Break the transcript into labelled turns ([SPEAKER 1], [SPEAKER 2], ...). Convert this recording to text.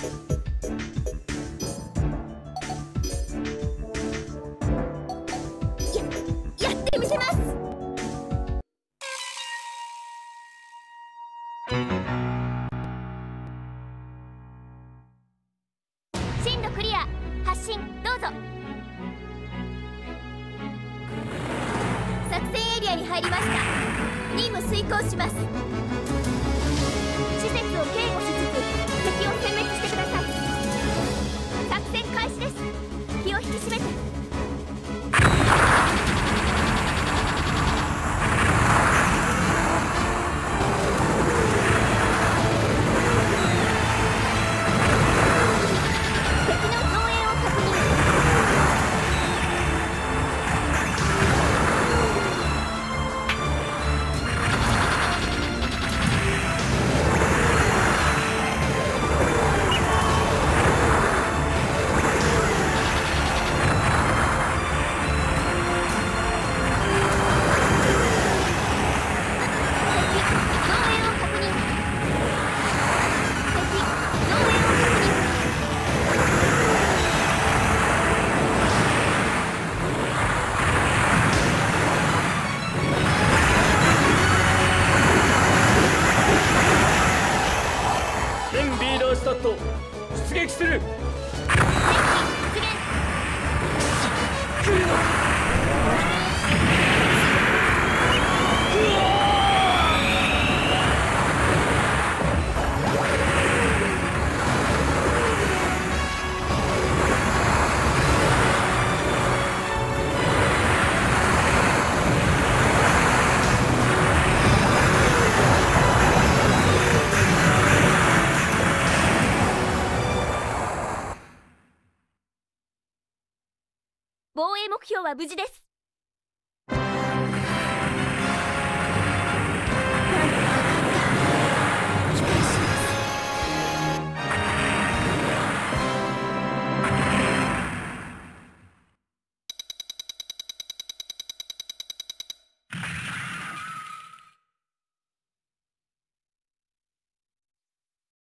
[SPEAKER 1] やってみせます。進路クリア。発進どうぞ。作戦エリアに入りました。任務遂行します。施設を警護しつつ敵を殲滅してください。作戦開始です。気を引き締めて。
[SPEAKER 2] スタット出撃する。
[SPEAKER 1] 防衛目標は無事です。